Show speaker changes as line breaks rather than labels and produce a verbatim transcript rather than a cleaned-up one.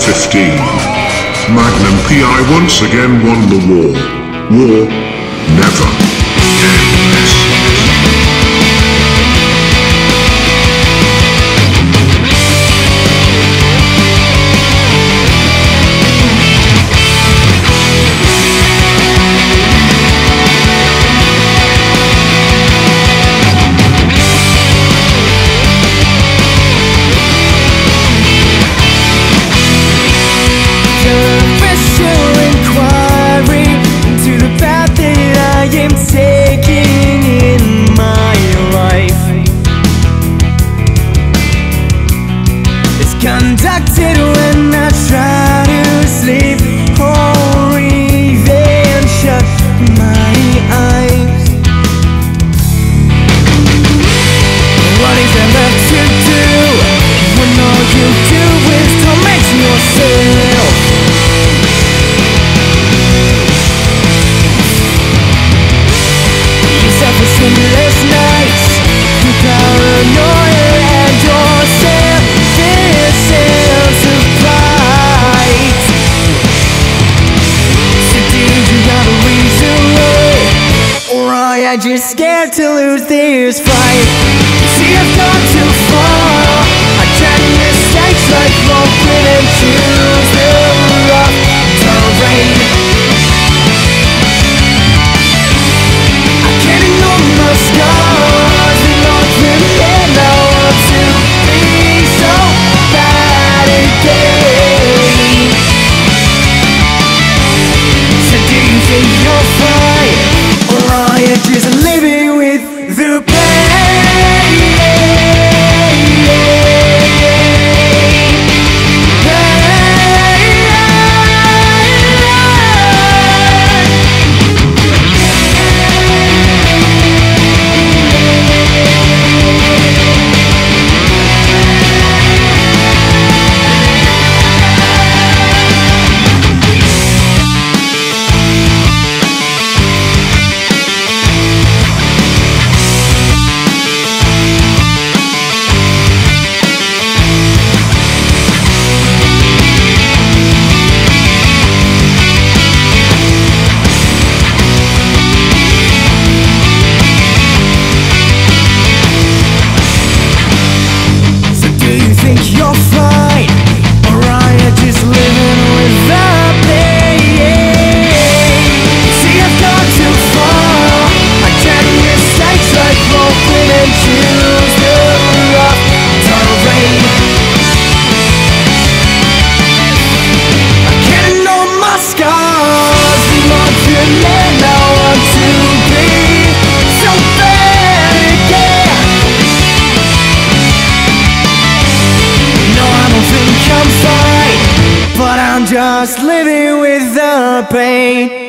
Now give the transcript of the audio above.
fifteen. Magnum P I once again won the war. War never ends.
Conducted when I try to sleep or even shut my eyes. What is there left to do when all you do is torment yourself? You suffer sleepless nights through paranoia and yourself. Sense of pride. So do you got a reason why? Or are you just scared to lose this fight? See, I've gone too far. I tried mistakes like broken and choose the rough terrain. I can't ignore my scars. They don't really know what to be so bad again. So do you think you're fine, or are you just living with the pain? You're fine, or are you just living with the pain? See, I've gone too far. I tried mistakes like broken and choose the rough terrain. I can't ignore my scars. The monster man I want to be so bad again. I'm fine, but I'm just living with the pain.